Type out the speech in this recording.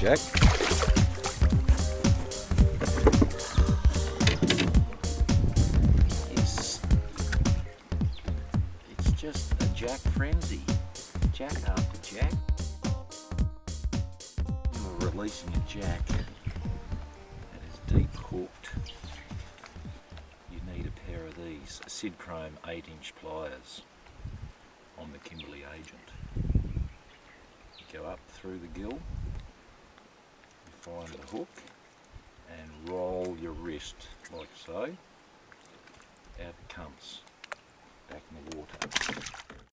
Jack. It's just a Jack frenzy. Jack after Jack. We're releasing a Jack that is deep hooked. You need a pair of these Sid Chrome 8-inch pliers on the Kimberley agent. You go up through the gill, you find the hook and roll your wrist like so. Out it comes, back in the water.